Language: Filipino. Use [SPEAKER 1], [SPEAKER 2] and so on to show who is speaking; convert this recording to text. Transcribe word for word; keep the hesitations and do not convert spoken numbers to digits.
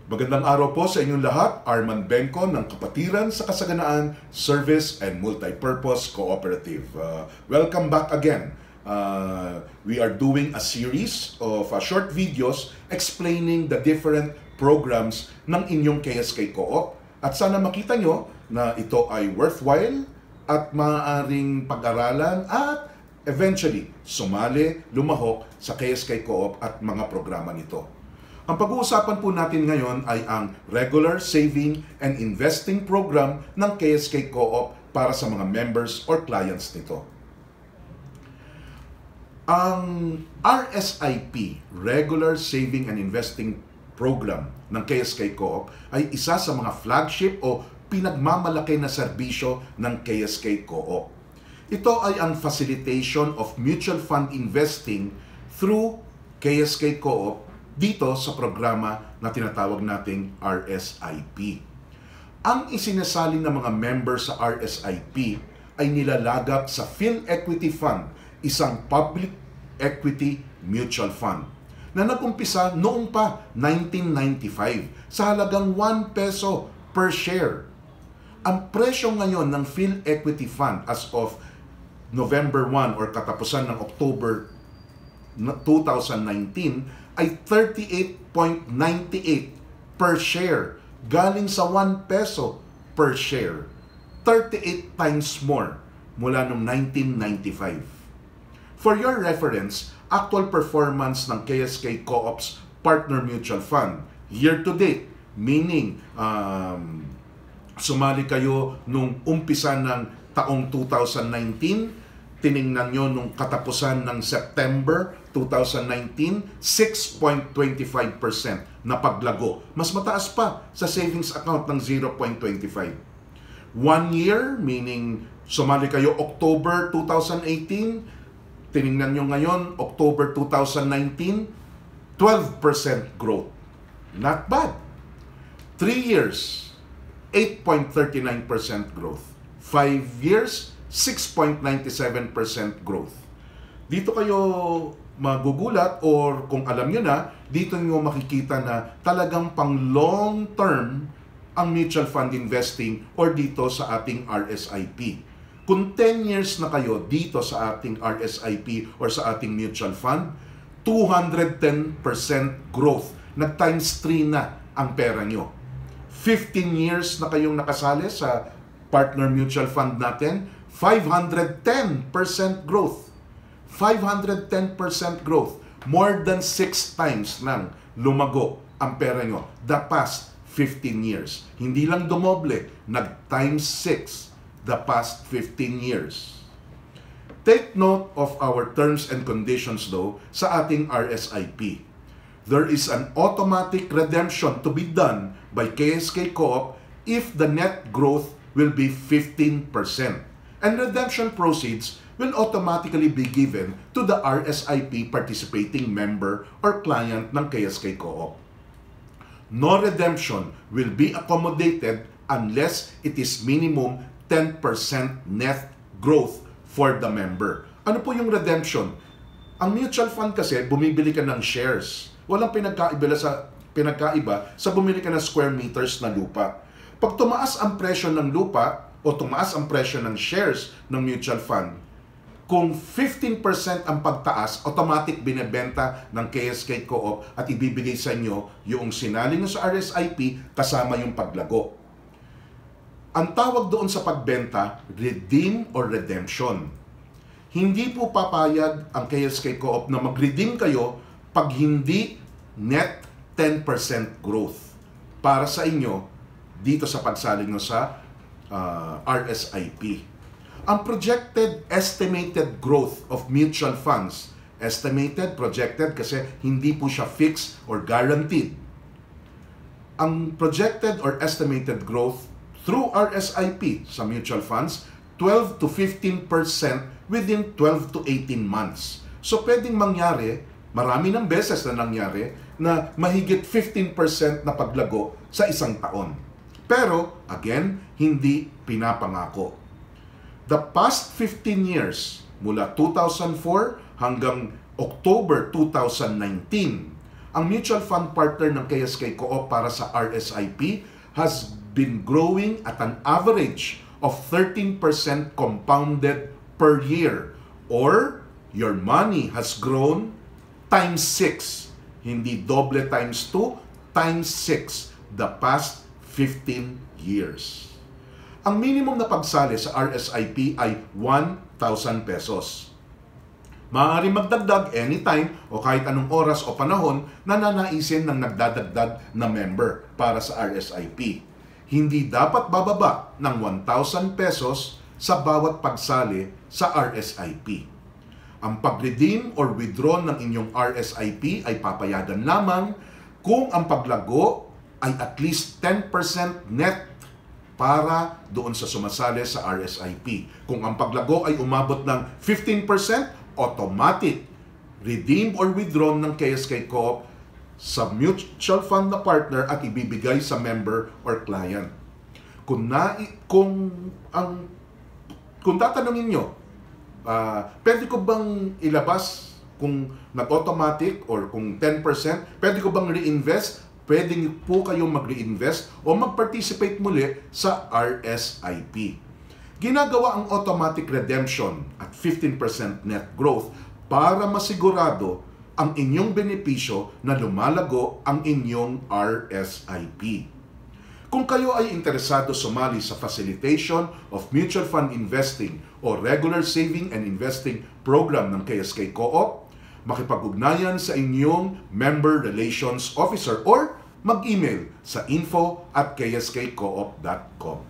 [SPEAKER 1] Magandang araw po sa inyong lahat. Arman Bengco ng Kapatiran sa Kasaganaan Service and Multipurpose Cooperative. Uh, welcome back again. Uh, we are doing a series of uh, short videos explaining the different programs ng inyong K S K Co-op. At sana makita nyo na ito ay worthwhile at maaaring pag-aralan at eventually sumali, lumahok sa K S K Co-op at mga programa nito. Ang pag-uusapan po natin ngayon ay ang Regular Saving and Investing Program ng K S K Co-op para sa mga members or clients nito. Ang R S I P, Regular Saving and Investing Program ng K S K Co-op ay isa sa mga flagship o pinagmamalaki na serbisyo ng K S K Co-op. Ito ay ang facilitation of mutual fund investing through K S K Co-op dito sa programa na tinatawag nating R S I P. Ang isinasali ng mga member sa R S I P ay nilalagak sa PhilEquity Fund, isang public equity mutual fund na nag-umpisa noong pa nineteen ninety-five sa halagang one peso per share. Ang presyo ngayon ng PhilEquity Fund as of November first or katapusan ng October two thousand nineteen ay thirty-eight point nine eight per share, galing sa one peso per share. thirty-eight times more mula noong nineteen ninety-five. For your reference, actual performance ng K S K Co-op's Partner Mutual Fund year to date, meaning um, sumali kayo nung umpisa ng taong two thousand nineteen, tiningnan nyo nung katapusan ng September two thousand nineteen, six point two five percent na paglago. Mas mataas pa sa savings account ng zero point two five. One year, meaning sumali kayo October two thousand eighteen, tiningnan nyo ngayon October two thousand nineteen, twelve percent growth. Not bad. Three years, eight point three nine percent growth. Five years, six point nine seven percent growth. Dito kayo magugulat or kung alam nyo na, dito nyo makikita na talagang pang long term ang mutual fund investing or dito sa ating R S I P. Kung ten years na kayo dito sa ating R S I P or sa ating mutual fund, two hundred ten percent growth. Nag times three na ang pera nyo. fifteen years na kayong nakasali sa partner mutual fund natin, five hundred ten percent growth. five hundred ten percent growth. More than six times nang lumago ang pera nyo the past fifteen years. Hindi lang dumoble, nag times six the past fifteen years. Take note of our terms and conditions though sa ating R S I P. There is an automatic redemption to be done by K S K Co-op if the net growth will be fifteen percent. And redemption proceeds will automatically be given to the R S I P participating member or client ng K S K Co-op. No redemption will be accommodated unless it is minimum ten percent net growth for the member. Ano po yung redemption? Ang mutual fund kasi, bumibili ka ng shares. Walang pinagkaiba sa, pinagkaiba sa bumili ka ng square meters na lupa. Pag tumaas ang presyo ng lupa, o tumaas ang presyo ng shares ng mutual fund, kung fifteen percent ang pagtaas, automatic binebenta ng K S K Co-op at ibibigay sa inyo yung sinali nyo sa R S I P kasama yung paglago. Ang tawag doon sa pagbenta, redeem or redemption. Hindi po papayag ang K S K Co-op na mag-redeem kayo pag hindi net ten percent growth para sa inyo dito sa pagsali nyo sa Uh, R S I P. Ang projected estimated growth of mutual funds, estimated, projected kasi hindi po siya fixed or guaranteed. Ang projected or estimated growth through R S I P sa mutual funds, twelve to fifteen percent within twelve to eighteen months. So pwedeng mangyari, marami ng beses na nangyari, na mahigit fifteen percent na paglago sa isang taon. Pero, again, hindi pinapangako. The past fifteen years, mula two thousand four hanggang October two thousand nineteen, ang mutual fund partner ng K S K Co-op para sa R S I P has been growing at an average of thirteen percent compounded per year, or your money has grown times six, hindi doble times two, times six the past fifteen years. Ang minimum na pagsali sa R S I P ay one thousand pesos. Maaari magdagdag anytime o kahit anong oras o panahon na nanaisin ng nagdadagdag na member para sa R S I P. Hindi dapat bababa ng one thousand pesos sa bawat pagsali sa R S I P. Ang pag-redeem or withdraw ng inyong R S I P ay papayagan lamang kung ang paglago ay at least ten percent net para doon sa sumasali sa R S I P. Kung ang paglago ay umabot ng fifteen percent, automatic redeem or withdraw ng K S K Co-op sa mutual fund na partner at ibibigay sa member or client. Kung na kung ang kung tatanungin nyo, uh, pwede ko bang ilabas kung nag-automatic or kung ten percent, pwede ko bang reinvest? Pwede po kayong mag-reinvest o mag-participate muli sa R S I P. Ginagawa ang automatic redemption at fifteen percent net growth para masigurado ang inyong benepisyo na lumalago ang inyong R S I P. Kung kayo ay interesado sumali sa Facilitation of Mutual Fund Investing o Regular Saving and Investing Program ng K S K Co-op, makipag-ugnayan sa inyong Member Relations Officer or mag-email sa info at k s k coop dot com.